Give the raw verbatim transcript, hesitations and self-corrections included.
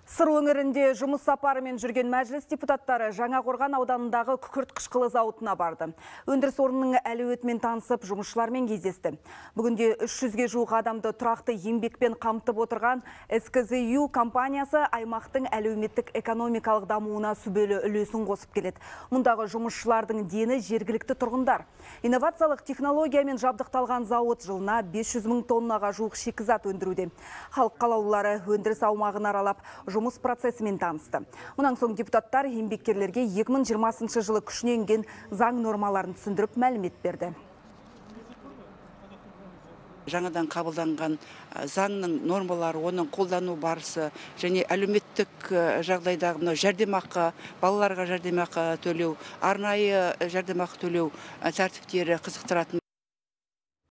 Сыр өңірінде жұмыс сапарымен жүрген мәжіліс депутаттары Жаңақорған ауданындағы күкірт қышқылы зауытына барды. Өндіріс орнының әлеуетімен танысып, жұмысшылармен кездесті. Бүгінде үш жүзге жуық адамды тұрақты еңбекпен қамтып отырған эс ка зэ ю компаниясы аймақтың әлеуметтік экономикалық дамуына сүбелі үлесін қосып келеді. Мұндағы жұмысшылардың дені жергілікті тұрғындар. Инновациялық технологиямен жабдықталған зауыт жылына бес жүз мың тоннаға жуық шикізат өндіруде. Халық қалаулылары өндіріс аумағын аралап, жұмыс процесімен танысты. Мұнан соң депутаттар еңбеккерлерге екі мың жиырмасыншы жылы күшіне енген заң нормаларын түсіндіріп мәлімет берді. Жаңадан қабылданған заңның нормалары, оның қолдану барысы және әлеуметтік жағдайдағы жәрдемақы, балаларға жәрдемақы төлеу, арнайы жәрдемақы төлеу тәртіптері қызықтыратын.